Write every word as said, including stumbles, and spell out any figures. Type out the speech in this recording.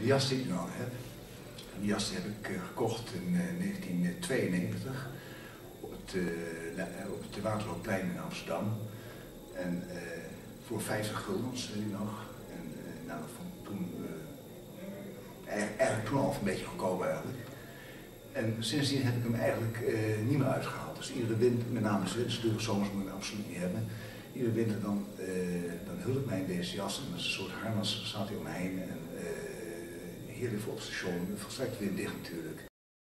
jas die ik nu aan heb, die jas die heb ik uh, gekocht in uh, negentien tweeënnegentig op het, uh, op het Waterloopplein in Amsterdam. En uh, voor vijftig guldens, weet je nog. En uh, nou, dat vond ik toen, uh, eigenlijk toen al een beetje goedkoop eigenlijk. En sindsdien heb ik hem eigenlijk uh, niet meer uitgehaald. Dus iedere winter, met name winters, zomers moet ik hem absoluut niet hebben. Iedere winter dan, uh, dan hul ik mij in deze jas en dat is een soort harnas, staat hij om me heen. En, uh, heerlijk voor op het station, volstrekt winddicht natuurlijk.